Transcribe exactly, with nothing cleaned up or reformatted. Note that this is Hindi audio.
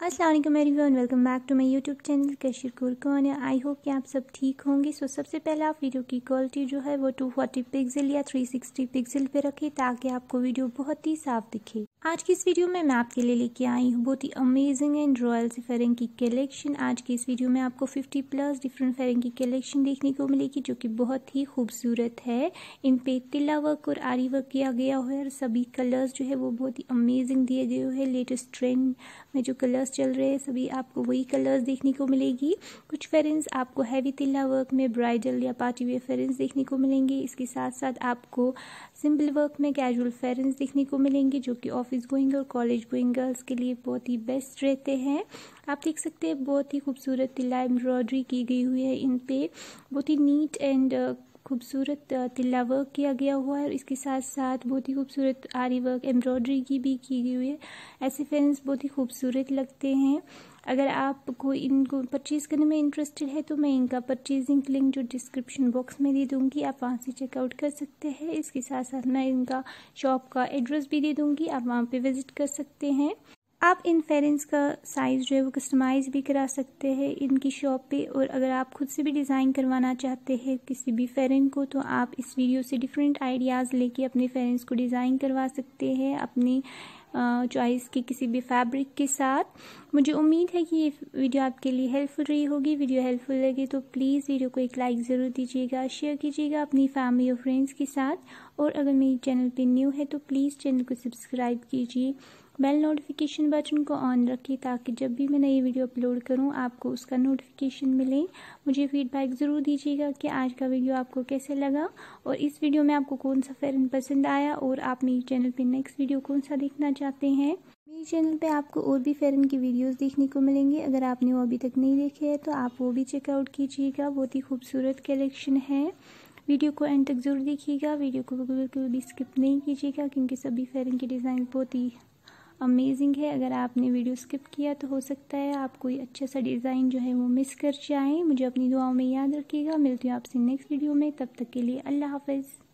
अस्सलाम वालेकुम everyone, welcome back to my YouTube channel Kashir Kurkan. I hope कि आप सब ठीक होंगे। सो सबसे पहले आप वीडियो की क्वालिटी जो है वो टू फोर्टी पिक्सल या थ्री सिक्सटी पिक्सल पे रखें ताकि आपको वीडियो बहुत ही साफ दिखे। आज की इस वीडियो में मैं आपके लिए लेके आई हूँ बहुत ही अमेजिंग एंड रॉयल सी फेयरिंग की कलेक्शन। आज की इस वीडियो में आपको फिफ्टी प्लस डिफरेंट फेयरिंग की कलेक्शन देखने को मिलेगी जो कि बहुत ही खूबसूरत है। इन पे तिल्ला वर्क और आरी वर्क किया गया हुआ है और सभी कलर्स जो है वो बहुत ही अमेजिंग दिए गए हुए हैं। लेटेस्ट ट्रेंड में जो कलर्स चल रहे हैं सभी आपको वही कलर्स देखने को मिलेगी। कुछ फेयरिंग्स आपको हैवी तिल्ला वर्क में ब्राइडल या पार्टी वेयर फेयरिंग्स देखने को मिलेंगे। इसके साथ साथ आपको सिंपल वर्क में कैजुअल फेयरिंग्स देखने को मिलेंगे जो कि ऑफिस गोइंग और कॉलेज गोइंग गर्ल्स के लिए बहुत ही बेस्ट रहते हैं। आप देख सकते हैं बहुत ही खूबसूरत तिल्ला एम्ब्रॉयडरी की गई हुई है। इन पे बहुत ही नीट एंड खूबसूरत तिल्ला वर्क किया गया हुआ है और इसके साथ साथ बहुत ही खूबसूरत आरी वर्क एम्ब्रॉयडरी की भी की गई हुई है। ऐसे फेयरिंग्स बहुत ही खूबसूरत लगते हैं। अगर आपको इनको परचेज़ करने में इंटरेस्टेड है तो मैं इनका परचेजिंग लिंक जो डिस्क्रिप्शन बॉक्स में दे दूंगी, आप वहां से चेकआउट कर सकते हैं। इसके साथ साथ मैं इनका शॉप का एड्रेस भी दे दूंगी, आप वहां पे विजिट कर सकते हैं। आप इन फेयरिंग्स का साइज़ जो है वो कस्टमाइज भी करा सकते हैं इनकी शॉप पे। और अगर आप खुद से भी डिज़ाइन करवाना चाहते हैं किसी भी फेयरिंग को तो आप इस वीडियो से डिफरेंट आइडियाज़ लेके अपने फेयरिंग्स को डिज़ाइन करवा सकते हैं अपनी चॉइस के किसी भी फैब्रिक के साथ। मुझे उम्मीद है कि ये वीडियो आपके लिए हेल्पफुल रही होगी। वीडियो हेल्पफुल लगे तो प्लीज़ वीडियो को एक लाइक ज़रूर दीजिएगा, शेयर कीजिएगा अपनी फैमिली और फ्रेंड्स के साथ। और अगर मेरे चैनल पे न्यू है तो प्लीज़ चैनल को सब्सक्राइब कीजिए, बेल नोटिफिकेशन बटन को ऑन रखिए ताकि जब भी मैं नई वीडियो अपलोड करूं आपको उसका नोटिफिकेशन मिले। मुझे फीडबैक ज़रूर दीजिएगा कि आज का वीडियो आपको कैसे लगा और इस वीडियो में आपको कौन सा फेयरिंग पसंद आया और आप मेरे चैनल पे नेक्स्ट वीडियो कौन सा देखना चाहते हैं। मेरे चैनल पे आपको और भी फेयरिंग की वीडियोस देखने को मिलेंगे। अगर आपने वो अभी तक नहीं देखे हैं तो आप वो भी चेकआउट कीजिएगा, बहुत ही खूबसूरत कलेक्शन है। वीडियो को एंड तक जरूर देखिएगा, वीडियो को बिल्कुल भी स्किप नहीं कीजिएगा क्योंकि सभी फेयरिंग की डिज़ाइन बहुत ही अमेजिंग है। अगर आपने वीडियो स्किप किया तो हो सकता है आप कोई अच्छा सा डिज़ाइन जो है वो मिस कर जाएं। मुझे अपनी दुआओं में याद रखिएगा। मिलती हूँ आपसे नेक्स्ट वीडियो में, तब तक के लिए अल्लाह हाफिज़।